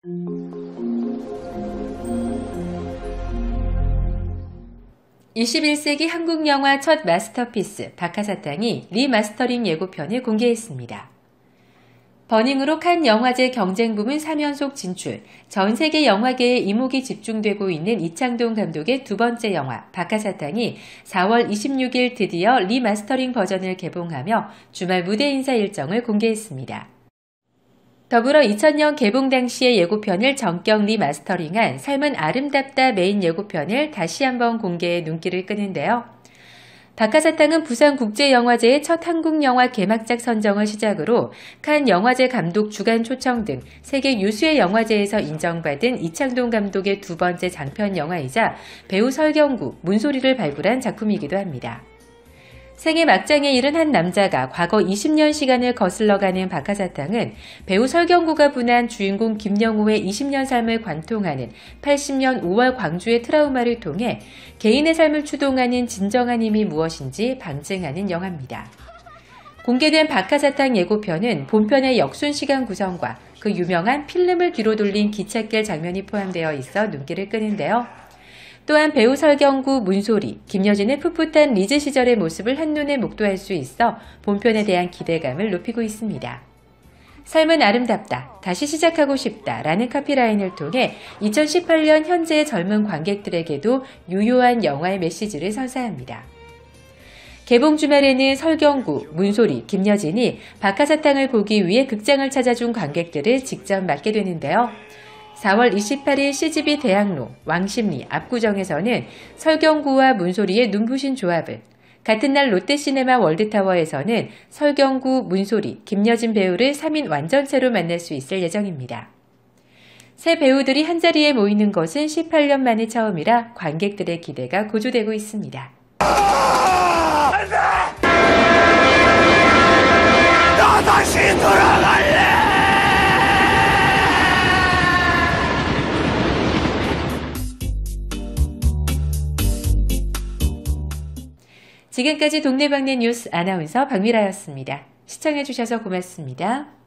(21세기) 한국 영화 첫 마스터피스 박하사탕이 리마스터링 예고편을 공개했습니다. 버닝으로 칸 영화제 경쟁 부문 3연속 진출, 전 세계 영화계에 이목이 집중되고 있는 이창동 감독의 두 번째 영화 박하사탕이 4월 26일 드디어 리마스터링 버전을 개봉하며 주말 무대 인사 일정을 공개했습니다. 더불어 2000년 개봉 당시의 예고편을 전격 리마스터링한 삶은 아름답다 메인 예고편을 다시 한번 공개해 눈길을 끄는데요. 박하사탕은 부산국제영화제의 첫 한국영화 개막작 선정을 시작으로 칸 영화제 감독 주간 초청 등 세계 유수의 영화제에서 인정받은 이창동 감독의 두 번째 장편 영화이자 배우 설경구, 문소리를 발굴한 작품이기도 합니다. 생애 막장에 이른 한 남자가 과거 20년 시간을 거슬러가는 박하사탕은 배우 설경구가 분한 주인공 김영우의 20년 삶을 관통하는 80년 5월 광주의 트라우마를 통해 개인의 삶을 추동하는 진정한 힘이 무엇인지 방증하는 영화입니다. 공개된 박하사탕 예고편은 본편의 역순시간 구성과 그 유명한 필름을 뒤로 돌린 기찻길 장면이 포함되어 있어 눈길을 끄는데요. 또한 배우 설경구, 문소리, 김여진의 풋풋한 리즈 시절의 모습을 한눈에 목도할 수 있어 본편에 대한 기대감을 높이고 있습니다. 삶은 아름답다, 다시 시작하고 싶다 라는 카피라인을 통해 2018년 현재의 젊은 관객들에게도 유효한 영화의 메시지를 선사합니다. 개봉 주말에는 설경구, 문소리, 김여진이 박하사탕을 보기 위해 극장을 찾아준 관객들을 직접 맞게 되는데요. 4월 28일 CGV 대학로, 왕십리, 압구정에서는 설경구와 문소리의 눈부신 조합을, 같은 날 롯데시네마 월드타워에서는 설경구, 문소리, 김여진 배우를 3인 완전체로 만날 수 있을 예정입니다. 새 배우들이 한자리에 모이는 것은 18년 만에 처음이라 관객들의 기대가 고조되고 있습니다. 안돼! 나 다시 돌아갈래! 지금까지 동네방네 뉴스 아나운서 박미라였습니다. 시청해주셔서 고맙습니다.